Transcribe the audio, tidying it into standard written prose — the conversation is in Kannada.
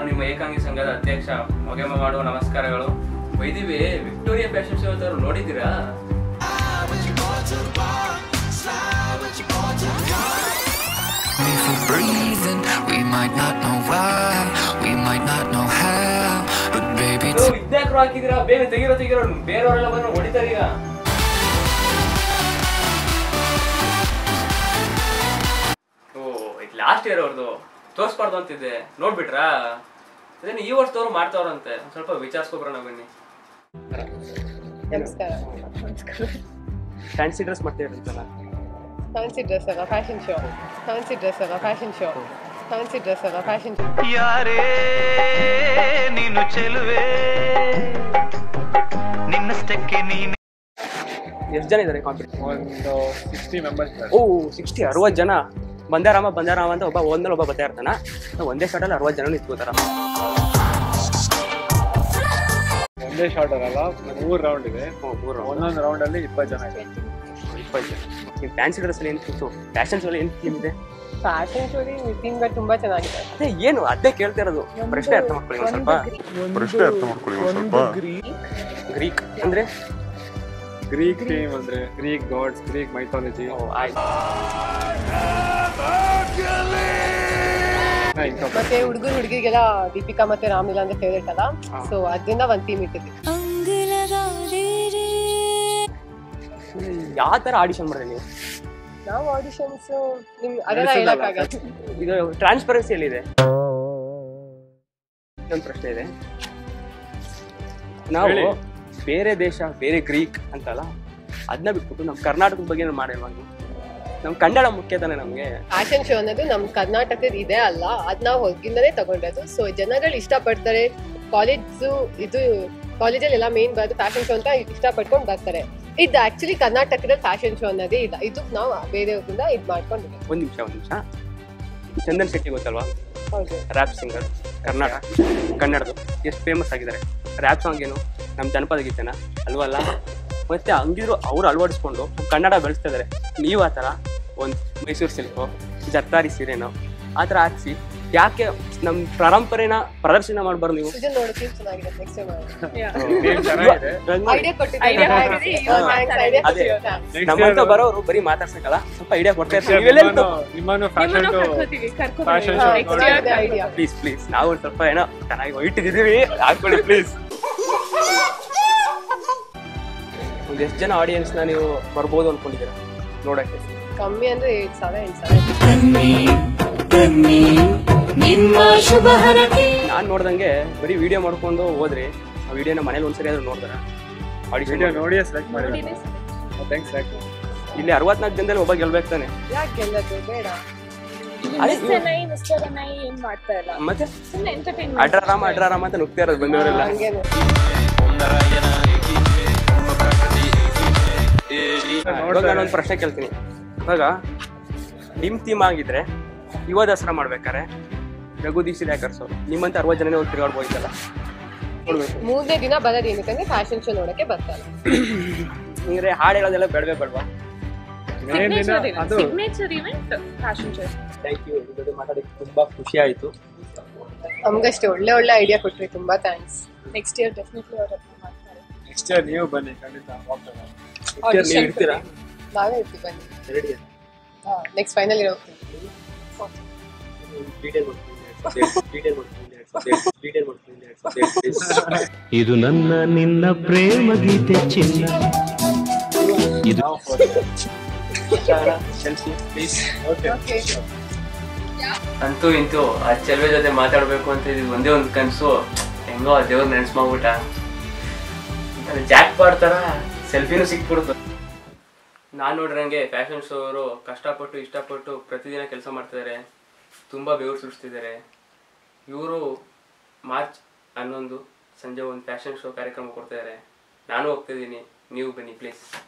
ನಿಮ್ಮ ಏಕಾಂಗಿ ಸಂಘದ ಅಧ್ಯಕ್ಷ ಮೊಗೆಮ ಮಾಡುವ ನಮಸ್ಕಾರಗಳು. ವೈದಿವಿ ವಿಕ್ಟೋರಿಯಾ ಫ್ಯಾಷನ್ ಶೋ ಅವರು ನೋಡಿದ್ದೀರಾ? ಇದ್ಯಾಕ್ರು ಹಾಕಿದಿರಾ? ಬೇಗ ತೆಗಿರೋ ಬೇರೆಯವರೆಲ್ಲ ಬಂದು ಹೊಡಿತಾರೆ ಈಗ. ಲಾಸ್ಟ್ ಇಯರ್ ಅವ್ರದ್ದು ತೋರಿಸ್ಬಾರ್ದು ಅಂತಿದ್ದೆ, ನೋಡ್ಬಿಟ್ರಾ? ಅದೇನು ಈ ವರ್ಷದವ್ರು ಮಾಡ್ತಾವ್ರಂತೆ, ಸ್ವಲ್ಪ ವಿಚಾರಿಸ್ಕೊಬ್ರಣ ಬನ್ನಿ. ನಮಸ್ಕಾರ. ಫ್ಯಾನ್ಸಿ ಡ್ರೆಸ್ ಮಾಡ್ತೀರಂತಲ್ಲ? ಫ್ಯಾನ್ಸಿ ಡ್ರೆಸ್ ಅಲ್ಲ, ಫ್ಯಾಷನ್ ಶೋ. ಫ್ಯಾನ್ಸಿ ಡ್ರೆಸ್ ಅಲ್ಲ, ಫ್ಯಾಷನ್ ಶೋ. ಫ್ಯಾನ್ಸಿ ಡ್ರೆಸ್ ಅಲ್ಲ, ಫ್ಯಾಷನ್ ಶೋ. ಯಾರೇ ನೀನು ಚೆಲುವೆ ನಿನ್ನಷ್ಟಕ್ಕೆ ನೀನು. ಎಷ್ಟು ಜನ ಇದ್ದಾರೆ ಕಾಂಪಿಟೇಷನ್? ಒಂದು 60 ಮೆಂಬರ್ಸ್. ಓ 60 ಜನ. ಬಂದಾರಾಮ ಅಂತ ಒಬ್ಬ ಒಂದ್ಮೇಲೆ ಒಬ್ಬ ಬರ್ತಾ ಇರ್ತಾನ. ಒಂದೇ ಶಾರ್ಟಲ್ಲಿ 60 ಜನ ನಿಂತ್ಕೋತಾರ. ಒಂದೇ ಶಾರ್ಟ್ ಅಲ್ಲ, 3 ರೌಂಡ್ ಇದೆ. ಒಂದೊಂದು ರೌಂಡ್ ಅಲ್ಲಿ 20 ಜನ ಇದೆ. 20 ಜನ. ನೀವು ಫ್ಯಾನ್ಸಿ ಡ್ರೆಸ್ ಅಲ್ಲಿ ಏನು ಫ್ಯಾಷನ್ ಶೋ ಏನು ಥೀಮ್ ಇದೆ? ಫ್ಯಾಷನ್ ಶೋ ಥೀಮ್ ತುಂಬಾ ಚೆನ್ನಾಗಿದೆ. ಅದೇ ಏನು ಅದೇ ಕೇಳ್ತಾ ಇರೋದು. ಪ್ರಶ್ನೆ ಅರ್ಥ ಮಾಡ್ಕೊಳ್ಳಿ ಒಂದು ಸ್ವಲ್ಪ. ಗ್ರೀಕ್ ಅಂದ್ರೆ ಗ್ರೀಕ್ ಥೀಮ್ ಅಂದ್ರೆ ಗ್ರೀಕ್ ಗಾಡ್ಸ್, ಗ್ರೀಕ್ ಮೈಥಾಲಜಿ. ಮತ್ತೆ ಹುಡುಗರಿಗೆಲ್ಲ ದೀಪಿಕಾ ಮತ್ತೆ ರಾಮ್ಲೀಲಾ ಅಂದ್ರೆ ಫೇವ್ರೇಟ್ ಅಲ್ಲ, ಸೊ ಅದರಿಂದ ಒಂದ್ ಥೀಮ್ ಇಟ್ಟಿದ್ವಿ. ಯಾವ ತರ ಆಡಿಷನ್ ಮಾಡಿದ್ರೆ ನೀವು? ನಾವು ಆಡಿಷನ್ಸ್ ಅದೆಲ್ಲ ಹೇಳಕ್ಕಾಗಲ್ಲ. ಇದು ಟ್ರಾನ್ಸ್ಪರೆನ್ಸಿ ಎಲ್ಲಿದೆ? ಇನ್ನೊಂದು ಪ್ರಶ್ನೆ ಇದೆ. ನಾವು ಬೇರೆ ದೇಶ, ಬೇರೆ ಗ್ರೀಕ್ ಅಂತಲ್ಲ, ಅದನ್ನ ಬಿಟ್ಬಿಟ್ಟು ನಮ್ಮ ಕರ್ನಾಟಕದ ಬಗ್ಗೆ ಮಾಡಿಲ್ವಾ? ನಮ್ ಕನ್ನಡ ಮುಖ್ಯ ತಾನೆ ನಮ್ಗೆ. ಫ್ಯಾಷನ್ ಶೋ ಅನ್ನೋದು ನಮ್ ಕರ್ನಾಟಕದ ಇದೆ ಅಲ್ಲ, ಅದ್ ನಾವು ಹೊರಗಿಂದನೇ ತಗೊಂಡದ್ದು. ಸೊ ಜನಗಳು ಇಷ್ಟಪಡ್ತಾರೆ. ಕಾಲೇಜಲ್ಲಿ ಎಲ್ಲ ಮೇನ್ ಬರೋದು ಫ್ಯಾಷನ್ ಶೋ ಅಂತ ಇಷ್ಟಪಡ್ಕೊಂಡು ಬರ್ತಾರೆ. ಇದು ಆಕ್ಚುಲಿ ಕರ್ನಾಟಕದ ಫ್ಯಾಷನ್ ಶೋ ಅನ್ನೋದೇ ಇದೆ. ಇದು ನಾವು ಬೇರೆಯವ್ರಿಂದ ಇದು ಮಾಡ್ಕೊಂಡಿದ್ದೀವಿ. ಒಂದ್ ನಿಮಿಷ. ಚಂದನ್ ಶೆಟ್ಟಿ ಗೊತ್ತಲ್ವಾ? ಹೌದು. ರ್ಯಾಪ್ ಸಿಂಗರ್, ಕನ್ನಡದು ಎಷ್ಟು ಫೇಮಸ್ ಆಗಿದ್ದಾರೆ. ರ್ಯಾಪ್ ಸಾಂಗ್ ಏನು ನಮ್ಮ ಜನಪದ ಗೀತೆನ ಅಲ್ವಲ್ಲ? ಮತ್ತೆ ಹಂಗಿದ್ರು ಅವ್ರು ಅಳವಡಿಸ್ಕೊಂಡು ಕನ್ನಡ ಬೆಳೆಸ್ತಾ ಇದಾರೆ. ನೀವು ಆ ಥರ ಒಂದು ಮೈಸೂರು ಸಿಲ್ಕು, ಜರ್ತಾರಿ ಸೀರೆನೋ ಆ ಥರ ಹಾಕ್ಸಿ ಯಾಕೆ ನಮ್ಮ ಪರಂಪರೆನ ಪ್ರದರ್ಶನ ಮಾಡಬಾರ್ದು ನೀವು? ನಮ್ಮಂತ ಬರೋರು ಬರೀ ಮಾತಾಡ್ಸಕ್ಕಲ್ಲ, ಸ್ವಲ್ಪ ಐಡಿಯಾ ಕೊಡ್ತಾ ಇರ್ತೀವಿ. ಪ್ಲೀಸ್ ನಾವು ಒಂದು ಸ್ವಲ್ಪ ಏನೋ ಚೆನ್ನಾಗಿ ಇಟ್ಟಿದ್ದೀವಿ, ಹಾಕೊಳ್ಳಿ ಪ್ಲೀಸ್. ಒಂದು ಎಷ್ಟು ಜನ ಆಡಿಯನ್ಸ್ನ ನೀವು ಬರ್ಬೋದು ಅನ್ಕೊಂಡಿದ್ದೀರಾ ನೋಡಕ್ಕೆ? ಕಮ್ಮಿ ಅಂದ್ರೆ 8,000. ನಾನ್ ನೋಡ್ದಂಗೆ ಬರೀ ವಿಡಿಯೋ ಮಾಡ್ಕೊಂಡು ಹೋದ್ರಿ. ಆ ವಿಡಿಯೋನ ಮನೇಲಿ ಒಂದ್ಸರಿ ಆದ್ರೂ ನೋಡ್ತಾರ? ಆಡಿಷನ್ ನೋಡಿ ಸೆಲೆಕ್ಟ್ ಮಾಡಿ. ಇಲ್ಲಿ 64 ಜನದಲ್ಲಿ ಒಬ್ಬ ಗೆಲ್ಬೇಕು ತಾನೆ? ಯಾಕೆ ಗೆಲ್ಲೋದು ಬೇಡ? ಮತ್ತೆ ಅಡ್ರಾರಾಮ ಅಂತ ನುಗ್ತಾ ಇರೋದು ಬಂದವರೆಲ್ಲ. ನಾನೊಂದು ಪ್ರಶ್ನೆ ಕೇಳ್ತೀನಿ. ಇವಾಗ ನಿಮ್ ಥೀಮ್ ಆಗಿದ್ರೆ ಯುವ ದಸರಾ ಮಾಡ್ಬೇಕಾರೆ ರಘುದೀಶಿಲೆ ಕರ್ಸೋ ನಿಮ್ಮಂತ 60 ಜನ ಹೋಗಿ ತಿರುಗಾಡ್ಬೋದಲ್ಲ. ನೋಡ್ಬೇಕು. 3ನೇ ದಿನ ಬರೋದು ಏನಕ್ಕೆ ಫ್ಯಾಷನ್ ಶೋ ನೋಡಕ್ಕೆ ಬರ್ತಾರೆ. ಅಂದ್ರೆ ಹಾಡು ಹೇಳೋದೆಲ್ಲ ಬೇಡವಾ? Signature event fashion show. Thank you. ನಿಮ್ಮ ಜೊತೆ ಮಾತಾಡಿ ತುಂಬಾ ಖುಷಿ ಆಯ್ತು. ನಮಗಷ್ಟೇ ಒಳ್ಳೆ ಐಡಿಯಾ ಕೊಟ್ರಿ, ತುಂಬಾ ಥ್ಯಾಂಕ್ಸ್. ನೆಕ್ಸ್ಟ್ ಇಯರ್ ಡೆಫಿನೆಟ್ಲಿ ಅವರು ಮಾಡ್ತಾರೆ. ನೆಕ್ಸ್ಟ್ ಇಯರ್ ನೀವು ಬನ್ನಿ, ಖಂಡಿತ ಹೋಗ್ತಾರೆ. ನೀವು ಇರ್ತೀರಾ? ನಾವೇ ಇರ್ತೀವಿ ಬನ್ನಿ. ರೆಡಿ? ನೆಕ್ಸ್ಟ್ ಫೈನಲ್ ಇರೋ ಹೋಗ್ತೀವಿ. ಇದು ನನ್ನ ನಿನ್ನ ಪ್ರೇಮ ಗೀತೆ ಚಿನ್ನ. ಅಂತೂ ಇಂತೂ ಆ ಚೆಲುವೆ ಜೊತೆ ಮಾತಾಡ್ಬೇಕು ಅಂತ ಒಂದೇ ಒಂದು ಕನಸು. ಹೆಂಗೋ ಆ ದೇವ್ರ ನೆನ್ಸ್ ಮಾಡ್ಬಿಟ್ಟ. ಜಾಕ್ ಪಾಡ್ತಾರ ಸೆಲ್ಫಿನೂ ಸಿಕ್ಬಿಡ್ತು. ನಾನು ನೋಡ್ರಂಗೆ ಫ್ಯಾಷನ್ ಶೋ ಅವರು ಇಷ್ಟಪಟ್ಟು ಪ್ರತಿದಿನ ಕೆಲಸ ಮಾಡ್ತಿದ್ದಾರೆ, ತುಂಬ ಬೆವರು ಸುರಿಸ್ತಿದ್ದಾರೆ. ಇವರು ಮಾರ್ಚ್ 11 ಸಂಜೆ ಒಂದು ಫ್ಯಾಷನ್ ಶೋ ಕಾರ್ಯಕ್ರಮ ಕೊಡ್ತಿದ್ದಾರೆ. ನಾನು ಹೋಗ್ತಿದ್ದೀನಿ, ನೀವು ಬನ್ನಿ ಪ್ಲೀಸ್.